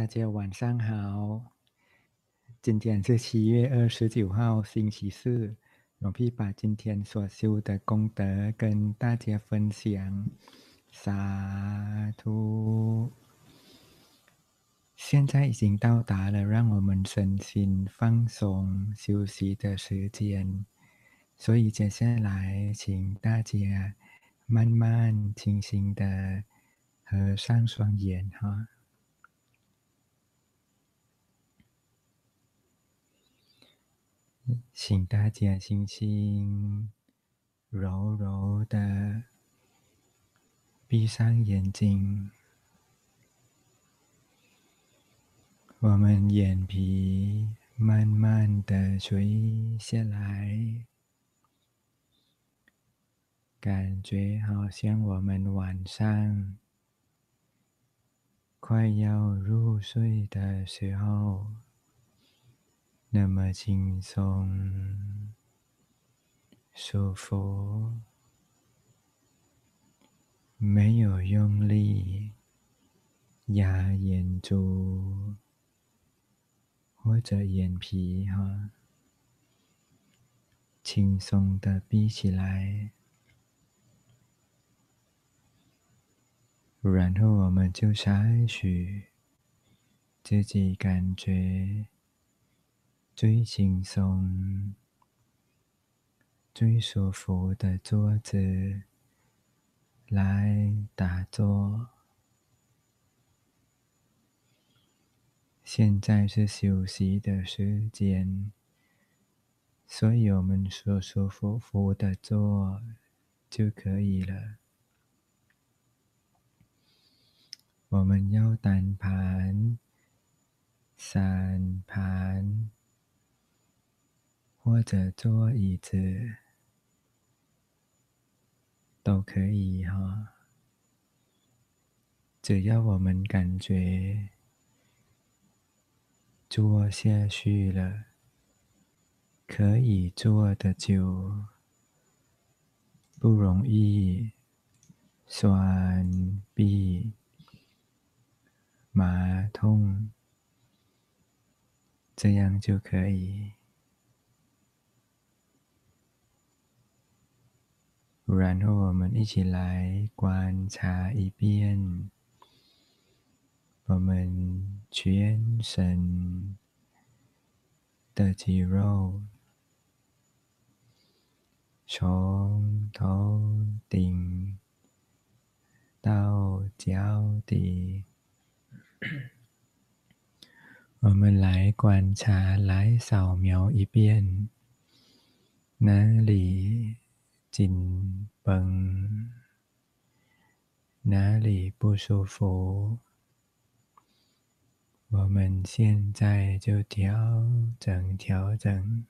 大家晚上好，今天是7月29号，星期四。龙พี่把今天所修的功德跟大家分享，洒脱。现在已经到达了让我们身心放松休息的时间，所以接下来请大家慢慢轻轻的合上双眼哈。请大家轻轻、柔柔的闭上眼睛，我们眼皮慢慢的垂下来，感觉好像我们晚上快要入睡的时候，那么轻松、舒服，没有用力压眼珠或者眼皮哈，轻松的闭起来，然后我们就采取自己感觉最轻松、最舒服的坐姿来打坐。现在是休息的时间，所以我们舒舒服服的坐就可以了。我们要单盘、散盘，或者坐椅子都可以哈。只要我们感觉坐下去了，可以坐得久，不容易酸痹、麻痛，这样就可以。然后我们一起来观察一遍我们全身的肌肉，从头顶到脚底，我们来观察，来扫描一遍哪里紧绷，哪里不舒服，我们现在就调整，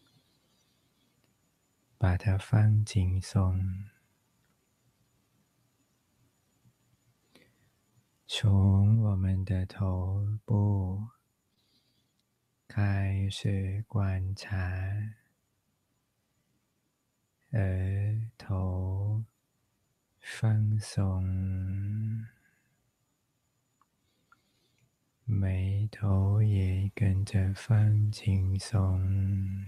把它放轻松。从我们的头部开始观察额头放松，眉头也跟着放轻松，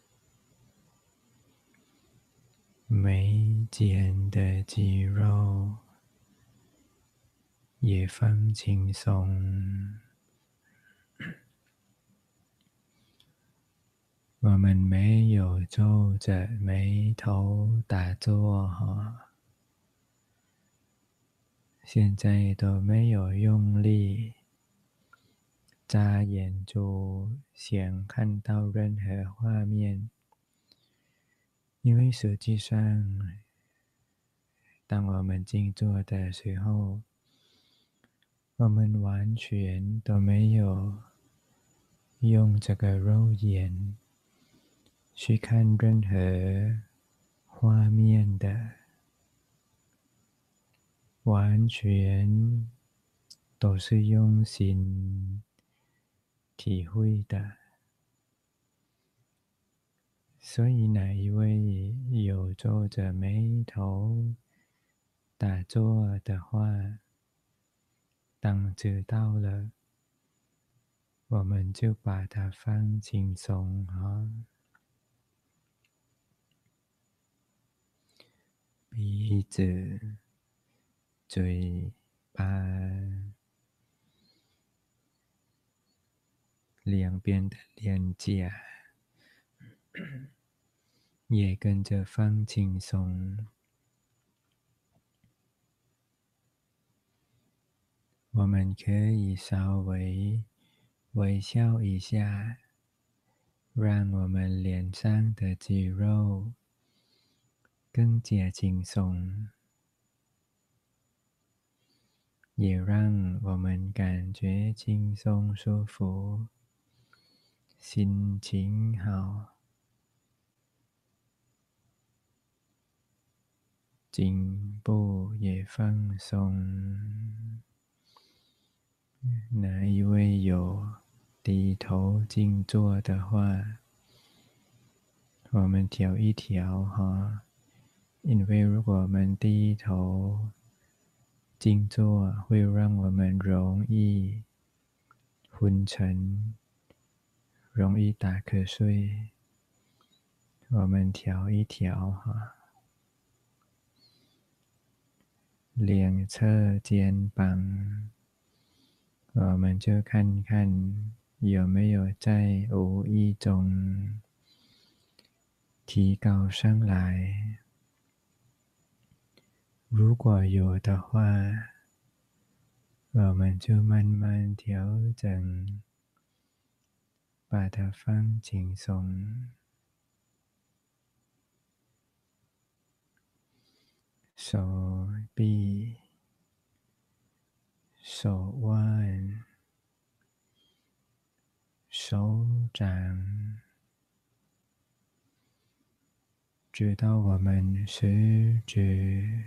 眉间的肌肉也放轻松。我们没有皱着眉头打坐哈，现在都没有用力眨眼珠想看到任何画面，因为实际上，当我们静坐的时候，我们完全都没有用这个肉眼去看任何画面的，完全都是用心体会的。所以哪一位有皱着眉头打坐的话，当知道了， 我们就把它放轻松哈，鼻子、嘴巴两边的脸颊也跟着放轻松。我们可以稍微微笑一下，让我们脸上的肌肉更加轻松，也让我们感觉轻松舒服，心情好，颈部也放松。哪一位有低头静坐的话，我们调一调哈，因为如果我们低头静坐，会让我们容易昏沉，容易打瞌睡。我们调一调哈，两侧肩膀，我们就看看有没有在无意中提高上来。如果有的话，我们就慢慢调整，把它放轻松。手臂、手腕、手掌，直到我们食指、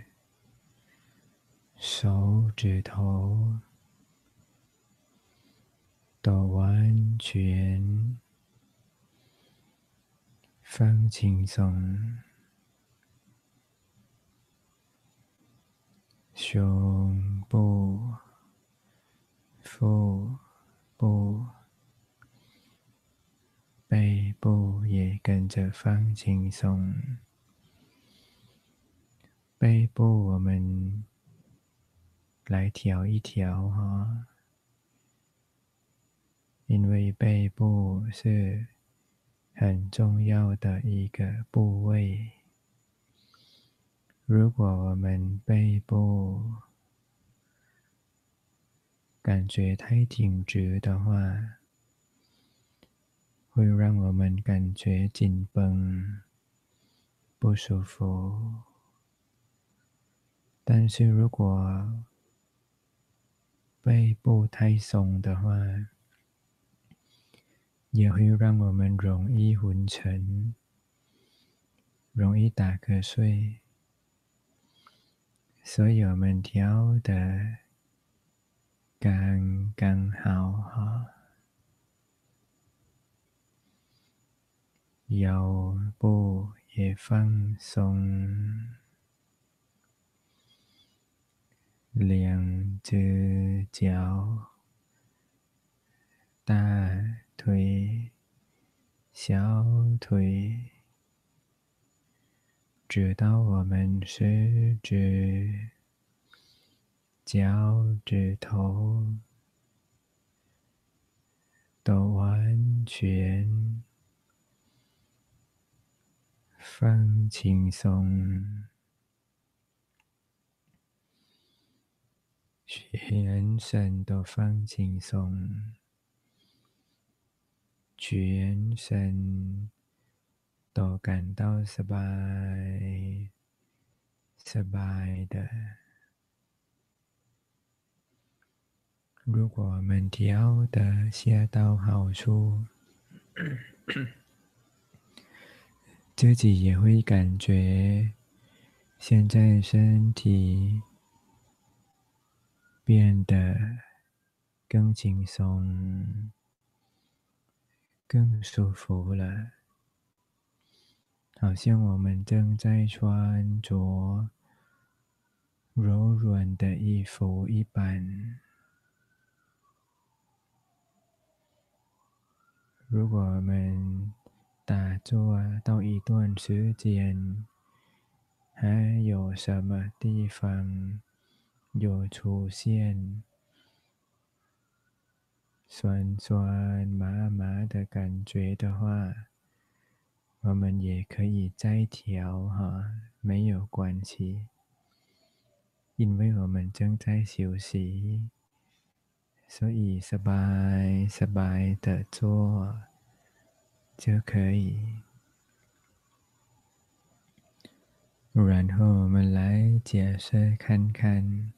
手指头都完全放轻松。胸部、腹部、背部也跟着放轻松。背部我们来调一调哈，因为背部是很重要的一个部位。如果我们背部感觉太挺直的话，会让我们感觉紧绷、不舒服。但是如果背部太松的话，也会让我们容易昏沉，容易打瞌睡。所以我们调的刚刚好哈。腰部也放松，两只脚，大腿、小腿，直到我们食指、脚趾头都完全放轻松，全身都放轻松，全身都感到สบายสบาย的。如果我们调的恰到好处，自己也会感觉现在身体变得更轻松、更舒服了，好像我们正在穿着柔软的衣服一般。 如果我们打坐到一段时间，还有什么地方有出现酸酸麻麻的感觉的话，我们也可以再调哈，没有关系，因为我们正在休息，所以สบายสบาย的做就可以。然后我们来解释看看，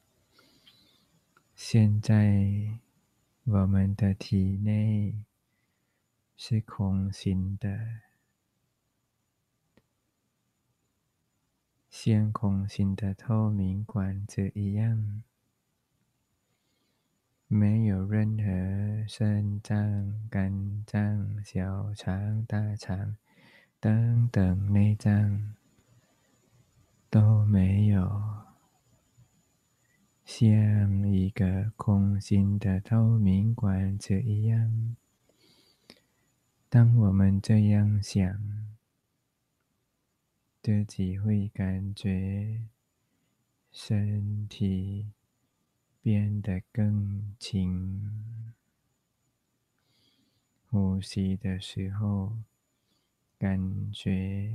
现在我们的体内是空心的，像空心的透明管子一样，没有任何肾脏、肝脏、小肠、大肠等等内脏都没有，像一个空心的透明管子一样。当我们这样想，自己会感觉身体变得更轻，呼吸的时候感觉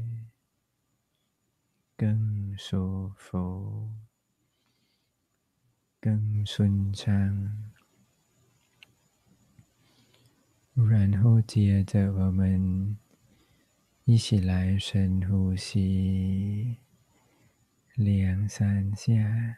更舒服、更顺畅。然后接着我们一起来深呼吸2-3下。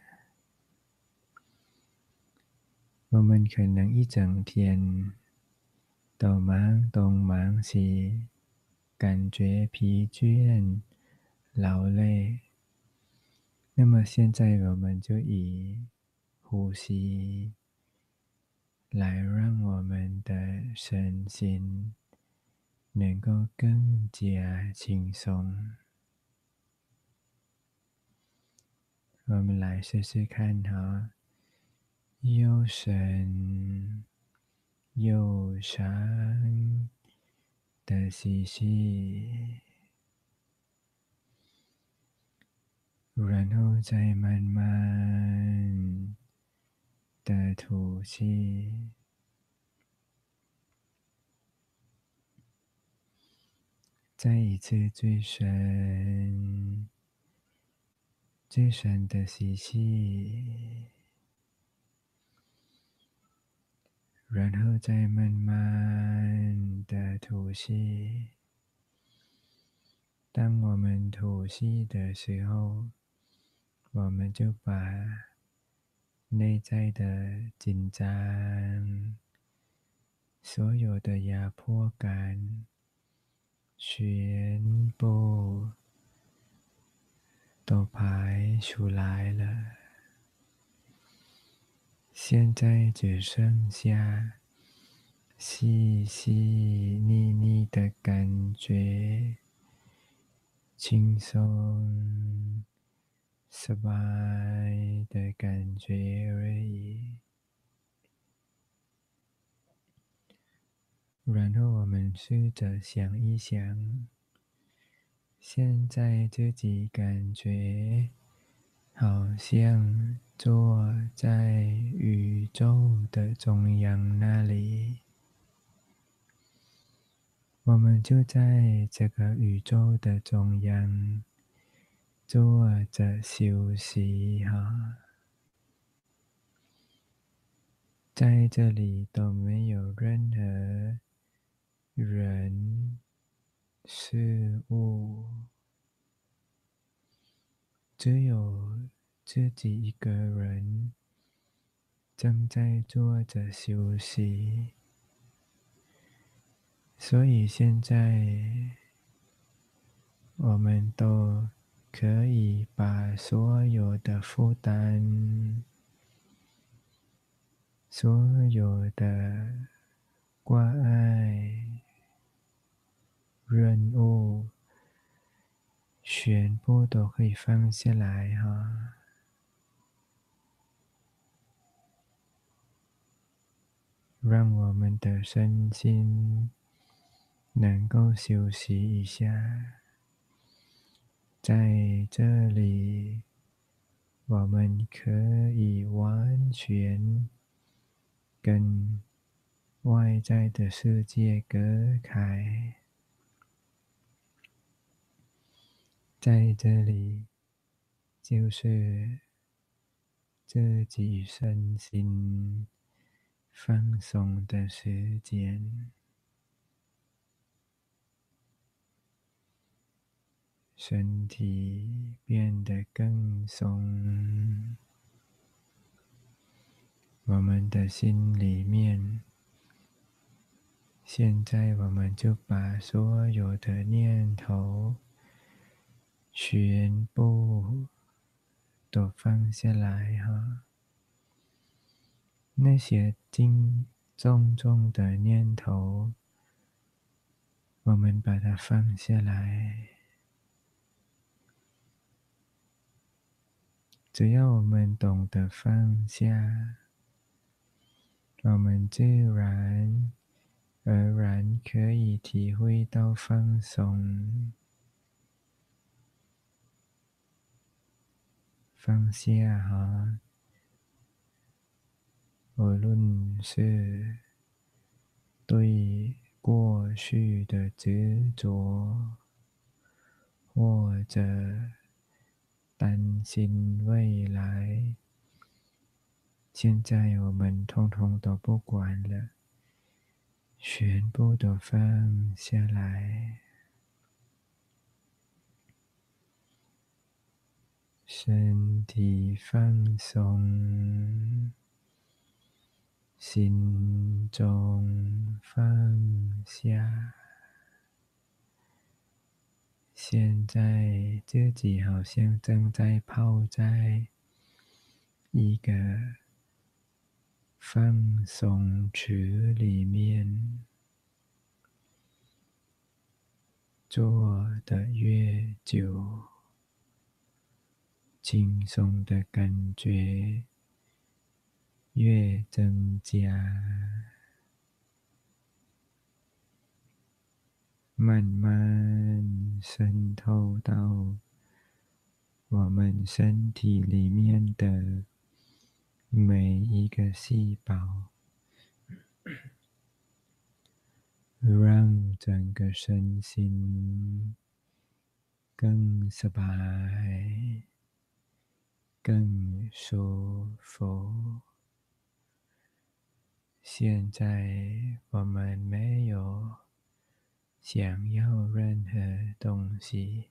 我们可能一整天都忙东忙西，感觉疲倦、劳累。那么现在我们就以呼吸来让我们的身心能够更加轻松。我们来试试看哈，又深又长的吸气，然后再慢慢的吐气。再一次最深最深的吸气，然后再慢慢的吐气。当我们吐气的时候，我们就把内在的紧张、所有的压迫感全部都排出来了。现在只剩下细细腻腻的感觉，轻松、สบาย的感觉而已。然后我们试着想一想，现在自己感觉好像坐在宇宙的中央那里，我们就在这个宇宙的中央坐着休息哈，在这里都没有任何人、事物，只有自己一个人正在坐着休息。所以现在我们都可以把所有的负担、所有的挂碍、任务，全部都可以放下来哈，让我们的身心能够休息一下，在这里，我们可以完全跟外在的世界隔开，在这里就是自己身心放松的时间，身体变得更松，我们的心里面，现在我们就把所有的念头全部都放下来哈，那些重重的念头，我们把它放下来。只要我们懂得放下，我们自然而然可以体会到放松。放下哈，无论是对过去的执着，或者担心未来，现在我们通通都不管了，全部都放下来，身体放松，心中放下。现在自己好像正在泡在一个放松池里面，坐得越久，轻松的感觉越增加，慢慢渗透到我们身体里面的每一个细胞，让整个身心更สบาย更舒服。现在我们没有想要任何东西，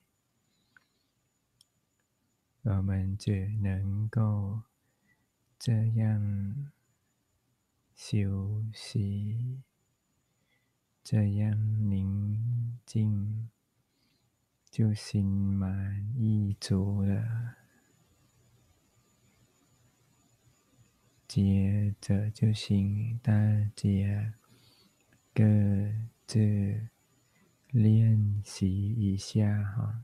我们只能够这样休息，这样宁静，就心满意足了。接着就请大家各自练习一下哈。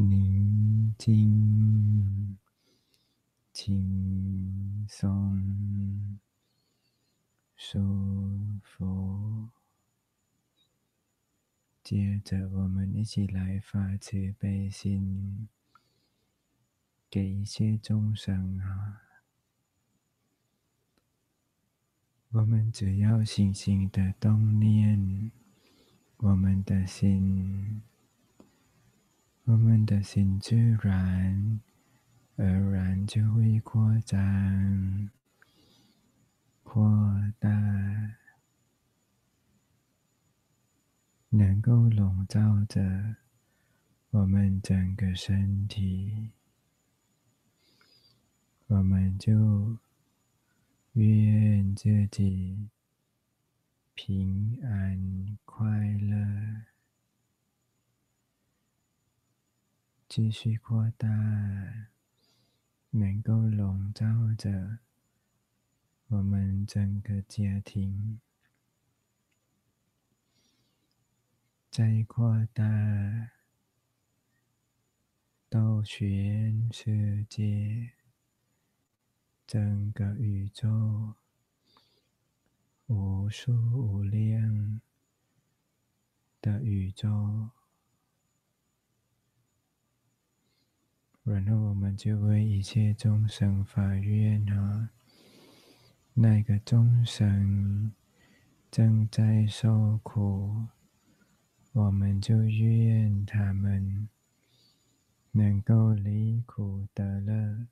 宁静、轻松、舒服。接着，我们一起来发慈悲心，给一切众生啊！我们只要轻轻的动念，我们的心自然而然就会扩张、扩大，能够笼罩着我们整个身体，我们就愿自己平安快乐，继续扩大，能够笼罩着我们整个家庭，再扩大到全世界，整个宇宙无数无量的宇宙，然后我们就为一切众生发愿啊，那个众生正在受苦，我们就愿他们能够离苦得乐。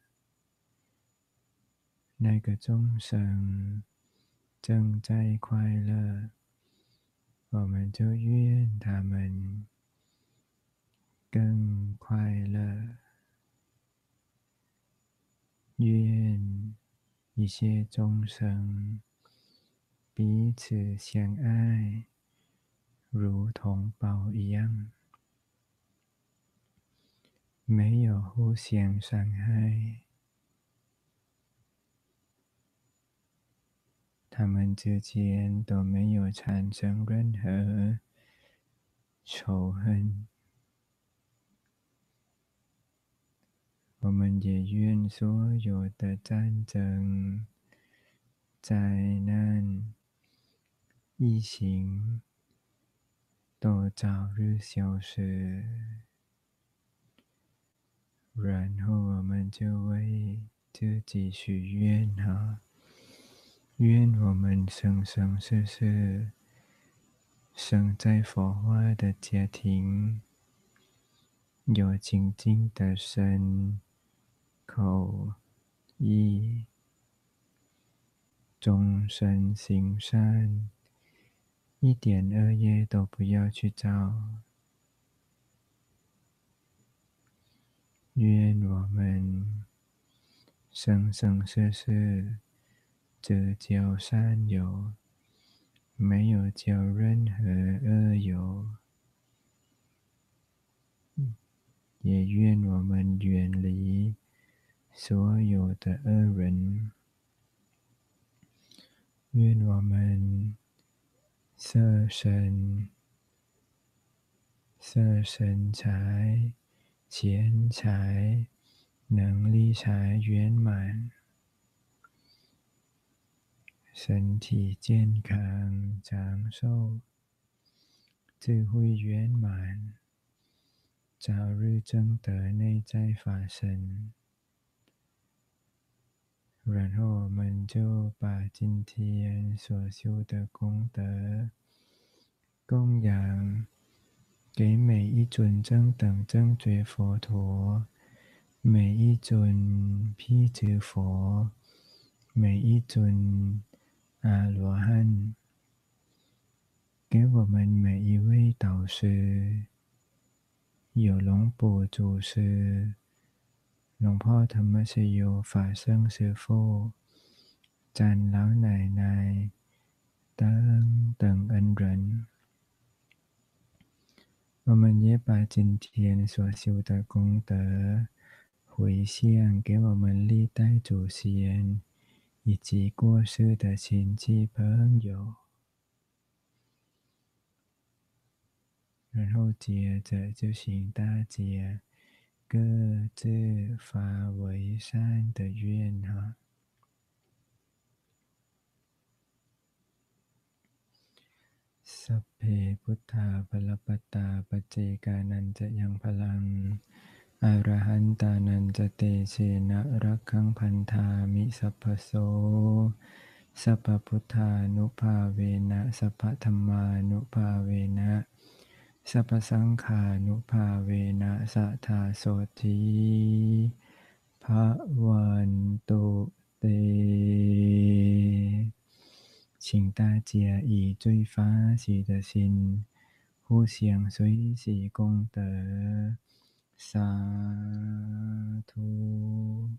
那个众生正在快乐，我们就愿他们更快乐。愿一切众生彼此相爱，如同宝一样，没有互相伤害。他们之间都没有产生任何仇恨。我们也愿所有的战争、灾难、疫情都早日消失，然后我们就为自己许愿啊，愿我们生生世世生在佛化的家庭，有清净的身、口、意，终身行善，一点恶业都不要去造。愿我们生生世世只交善友，没有交任何恶友。也愿我们远离所有的恶人，愿我们色身财、钱财、能力财圆满，身体健康长寿，智慧圆满，早日证得内在法身。然后我们就把今天所修的功德供养给每一尊正等正觉佛陀，每一尊辟支佛，每一尊阿罗汉，给我们每一位导师，有龙ปู่祖师、龙พ่อธรรมชโย法生师父、展老奶奶等等恩人，我们也把今天所修的功德回向给我们历代祖先以及过世的亲戚朋友，然后接着就请大家各自发为善的愿哈。สัพเพพุทธาภลปตาปเจกานันจะยังพลังอรหันตานันจะเตเชนะรักขังพันธามิสัพพโสสัพพพุทธานุภาเวนะสัพพธัมมานุภาเวนะสัพพสังฆานุภาเวนะสัทธาโสธีภวันตุเต请大家以最发喜的心，互相随喜功德。สาธุ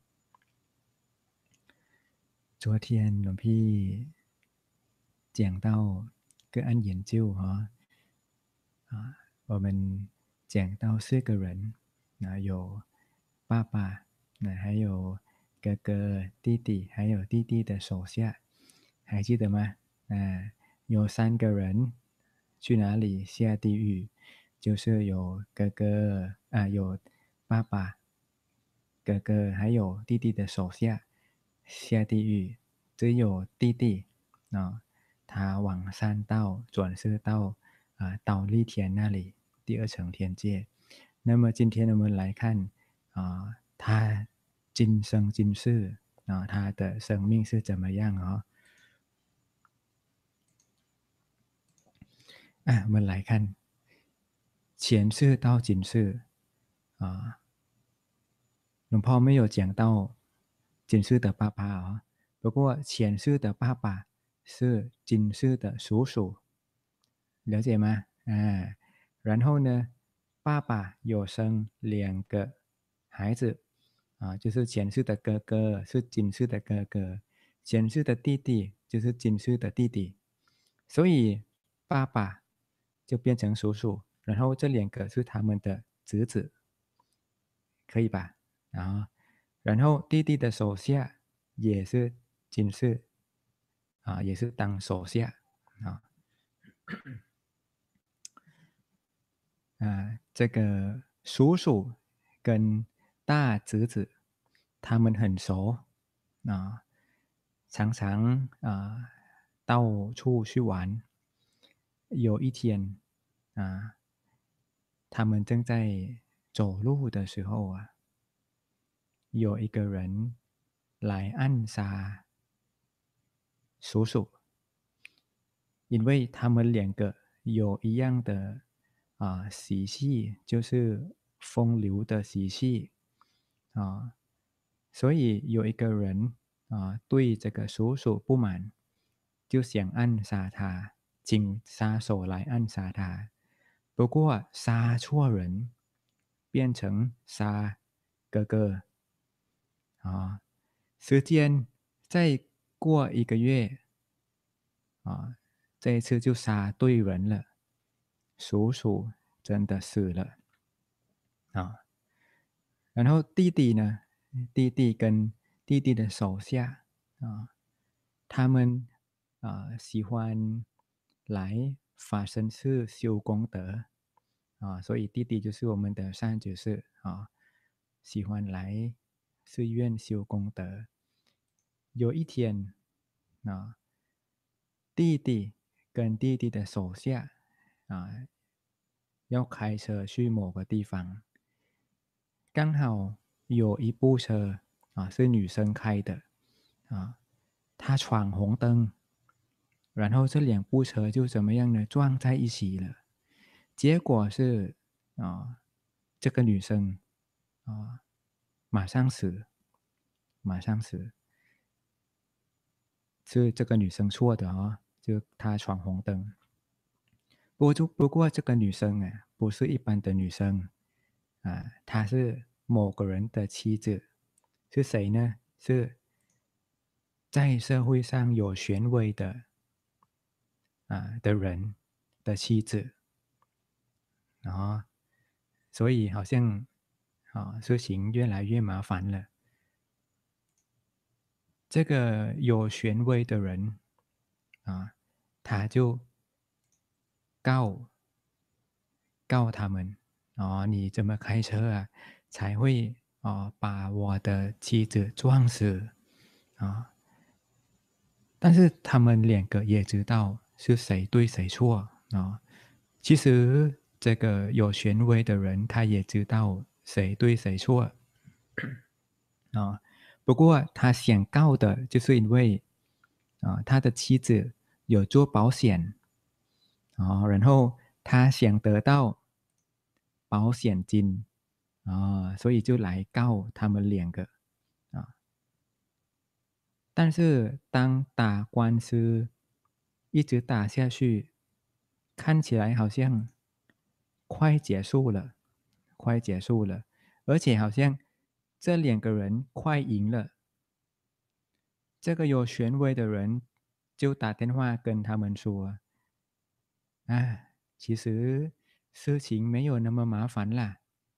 昨天หลวงพี่讲到个案研究哈，我们讲到4个人，有爸爸，还有哥哥、弟弟，还有弟弟的手下，还记得吗？有3个人去哪里下地狱？就是有哥哥有爸爸、哥哥还有弟弟的手下下地狱，只有弟弟他往山道转世到倒立天那里第2层天界。那么今天我们来看他今生今世他的生命是怎么样我们来看前世到今世หลวงพ่อไม่有讲到今世的爸爸不过前世的爸爸是今世的叔叔，了解吗？然后呢，爸爸有生2个孩子就是前世的哥哥是今世的哥哥，前世的弟弟就是今世的弟弟，所以爸爸就变成叔叔，然后这2个是他们的侄子，可以吧？然后弟弟的手下也是今世也是当手下这个叔叔跟大侄子他们很熟常常到处去玩。有一天他们正在走路的时候有一个人来暗杀叔叔，因为他们2个有一样的习气，就是风流的习气所以有一个人对这个叔叔不满，就想暗杀他，请杀手来暗杀他。不过杀错人，变成杀哥哥时间再过1个月这一次就杀对人了，叔叔真的死了然后弟弟呢？弟弟跟弟弟的手下他们喜欢来法身寺修功德所以弟弟就是我们的善知识喜欢来寺院修功德。有一天弟弟跟弟弟的手下要开车去某个地方，刚好有一部车是女生开的她闯红灯，然后这2部车就怎么样呢？撞在一起了。结果是这个女生马上死，是这个女生错的就她闯红灯。不过这个女生不是一般的女生她是某个人的妻子，是谁呢？是在社会上有权威的人的妻子所以好像事情越来越麻烦了。这个有权威的人他就告他们你怎么开车才会把我的妻子撞死啊。但是他们两个也知道是谁对谁错啊。其实这个有权威的人，他也知道谁对谁错啊。不过他想告的，就是因为他的妻子有做保险然后他想得到保险金所以就来告他们两个啊。但是当打官司一直打下去，看起来好像快结束了，快结束了，而且好像这两个人快赢了。这个有权威的人就打电话跟他们说：其实事情没有那么麻烦啦，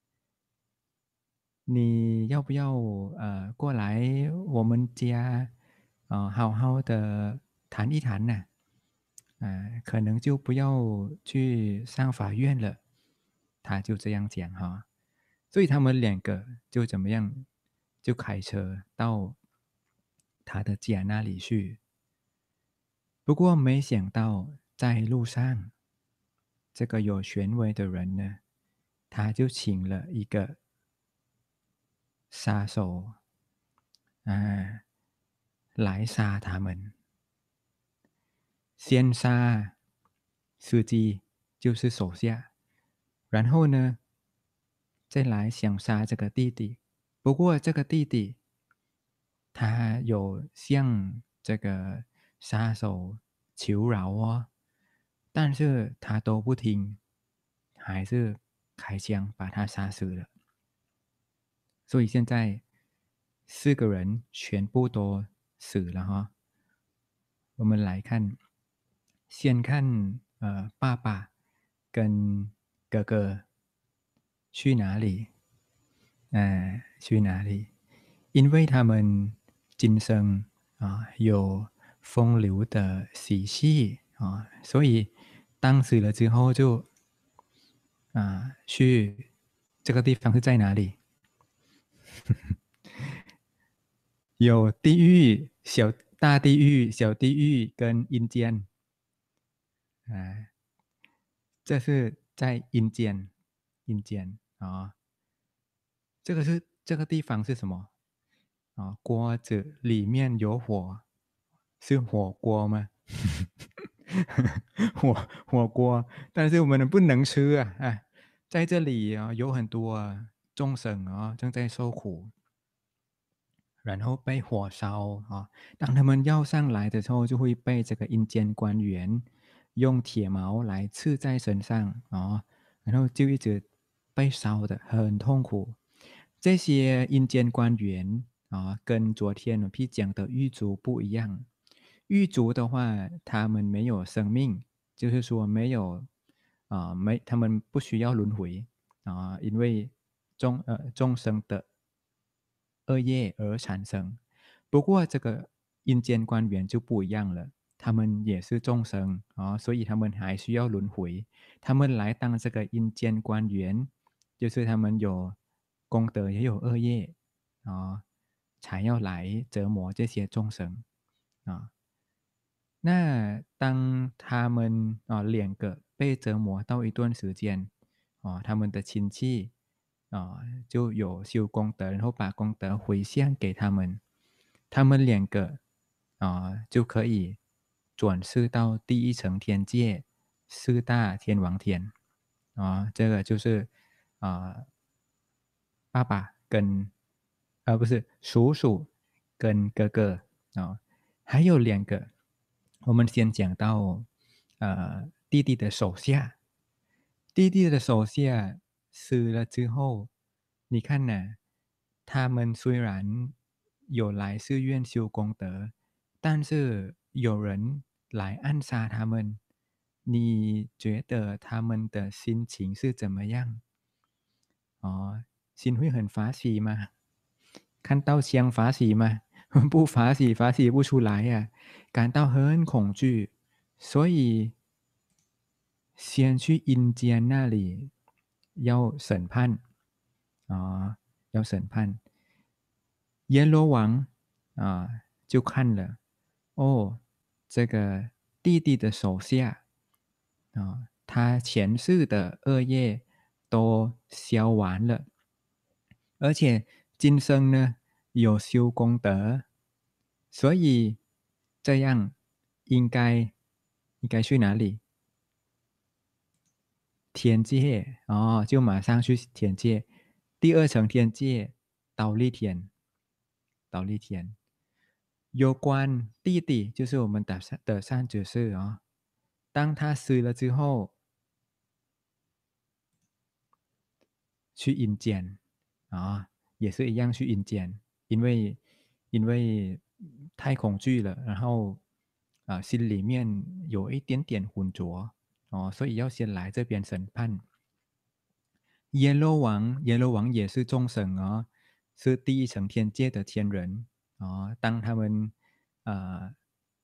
你要不要过来我们家好好的谈一谈呢？可能就不要去上法院了。他就这样讲哈，所以他们两个就怎么样，就开车到他的家那里去。不过没想到在路上，这个有权威的人呢，他就请了一个杀手啊来杀他们。先杀司机，就是手下，然后呢，再来想杀这个弟弟。不过这个弟弟他有向这个杀手求饶但是他都不听，还是开枪把他杀死了。所以现在四个人全部都死了我们来看，先看爸爸跟哥哥去哪里？去哪里？因为他们今生有风流的习气所以当死了之后就去这个地方是在哪里？有地狱、大地狱、小地狱跟阴间这是在阴间，阴间这个地方是什么锅子里面有火，是火锅吗？火锅，但是我们不能吃在这里有很多众生正在受苦，然后被火烧当他们要上来的时候，就会被这个阴间官员用铁矛来刺在身上然后就一直被烧的很痛苦。这些阴间官员跟昨天我们讲的狱卒不一样。狱卒的话，他们没有生命，就是说没有他们不需要轮回因为众生的恶业而产生。不过这个阴间官员就不一样了，他们也是众生所以他们还需要轮回。他们来当这个阴间官员，就是他们有功德也有恶业才要来折磨这些众生啊。那当他们两个被折磨到一段时间他们的亲戚就有修功德，然后把功德回向给他们，他们两个就可以转世到第一层天界四大天王天这个就是啊、爸爸跟不是叔叔跟哥哥还有两个。我们先讲到弟弟的手下，弟弟的手下死了之后，你看呢？他们虽然有来寺院修功德，但是有人来暗杀他们，你觉得他们的心情是怎么样？心会很法喜吗？看到香法喜吗？不法喜，法喜不出来感到很恐惧，所以先去阴间那里要审判要审判。阎罗王就看了，哦，这个弟弟的手下他前世的恶业都消完了，而且今生呢有修功德，所以这样应该去哪里？天界就马上去天界，第二层天界倒立天，倒立天。有关弟弟，就是我们的善知识当他死了之后，去阴间也是一样去阴间，因为太恐惧了，然后心里面有一点点浑浊所以要先来这边审判。阎罗王也是众生是第一层天界的天人当他们呃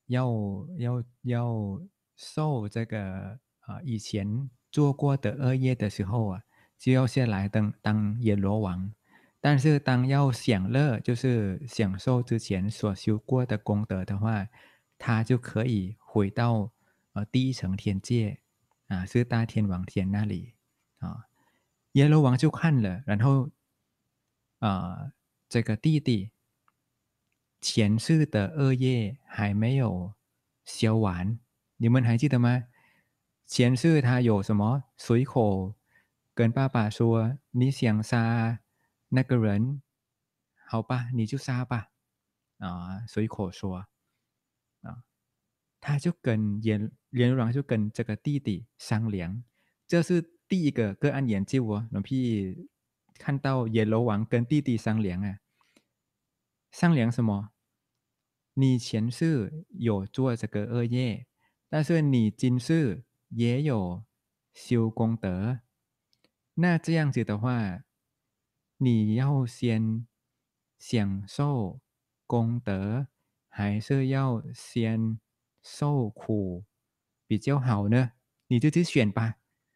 要受这个以前做过的恶业的时候就要先来当阎罗王。但是当要享乐，就是享受之前所修过的功德的话，他就可以回到第一层天界是大天王天那里阎罗王就看了，然后这个弟弟前世的恶业还没有消完，你们还记得吗？前世他有什么随口跟爸爸说：“你想杀那个人，好吧，你就杀吧。”随口说他就跟阎罗王就跟这个弟弟商量，这是第一个个案研究หลวงพี่看到阎罗王跟弟弟商量商量什么？你前世有做这个恶业，但是你今世也有修功德，那这样子的话，你要先享受功德，还是要先受苦比较好呢？你自己选吧。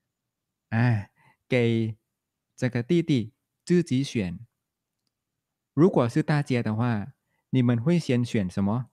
给这个弟弟自己选。如果是大家的话，你们会先选什么？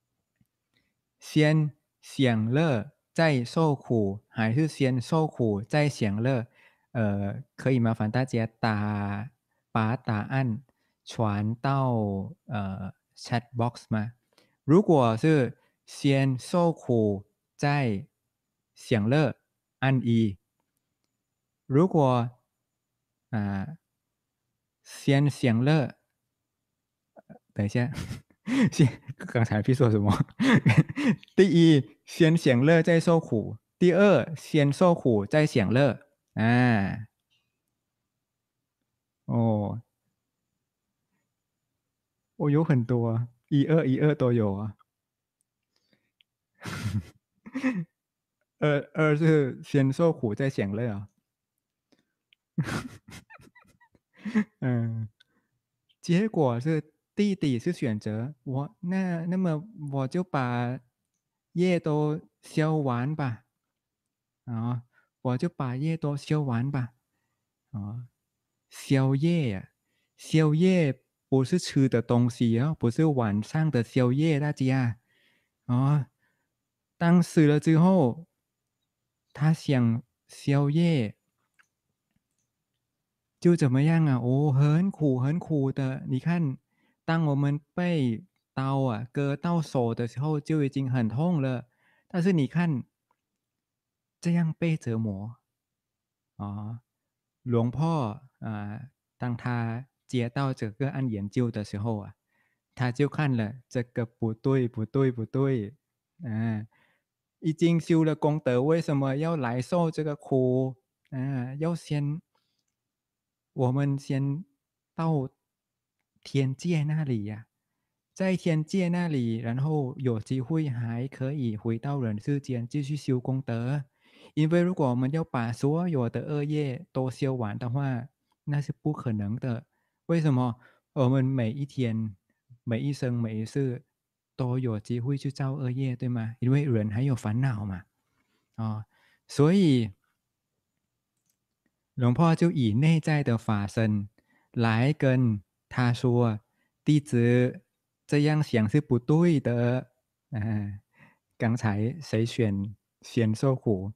先享乐再受苦，还是先受苦再享乐？可以麻烦大家把答案传到chat box 吗？如果是先受苦再享乐，按一；如果啊、先享乐，等一下，先刚才พี่说什么？第一，先享乐再受苦；第二，先受苦再享乐。哦，我有很多一二都有二是先受苦再享乐嗯，结果是弟弟是选择我，那么我就把业都消完吧，我就把业都消完吧，宵夜宵夜不是吃的东西不是晚上的宵夜，大家当死了之后，他想宵夜就怎么样很苦很苦的。你看，当我们被刀割到手的时候，就已经很痛了。但是你看，这样被折磨หลวงพ่อ当他接到这个案研究的时候他就看了这个不对不对不对已经修了功德，为什么要来受这个苦要我们先到天界那里在天界那里，然后有机会还可以回到人世间继续修功德。因为如果我们要把所有的恶业都修完的话，那是不可能的。为什么？我们每一天、每一生、每一世都有机会去造恶业，对吗？因为人还有烦恼嘛，所以หลวงพ่อ就以内在的法身来跟他说，弟子这样想是不对的。啊，刚才谁选先受苦？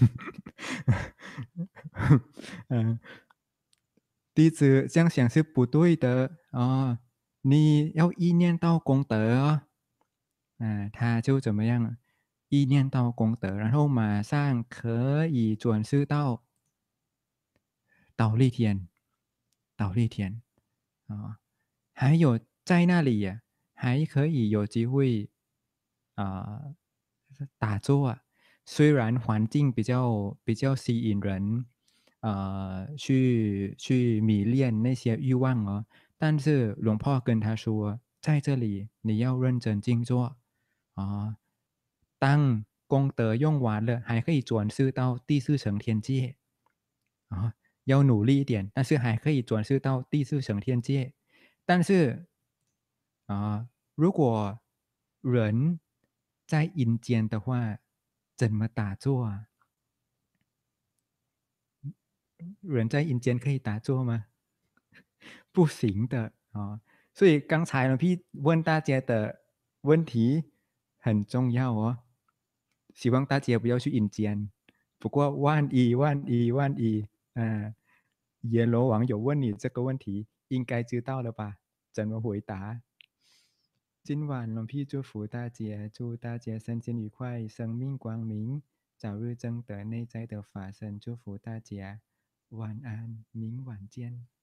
嗯，弟子这样想是不对的哦，你要意念到功德哦。他就怎么样？意念到功德，然后马上可以转世到倒立天，倒立天啊、还有在那里呀、还可以有机会啊、打坐啊。虽然环境比较吸引人，去迷恋那些欲望哦，但是龙婆跟他说，在这里你要认真静坐啊，当功德用完了，还可以转世到第四层天界啊，要努力一点，但是还可以转世到第四层天界。但是如果人在阴间的话，怎么打坐啊？人在阴间可以打坐吗？不行的啊。所以刚才呢，พี่问大家的问题很重要哦，希望大家不要去阴间。不过万一阎罗王有问你这个问题，应该知道了吧？怎么回答？今晚龙พี่祝福大家，祝大家身心愉快，生命光明，早日证得内在的法身。祝福大家，晚安，明晚见。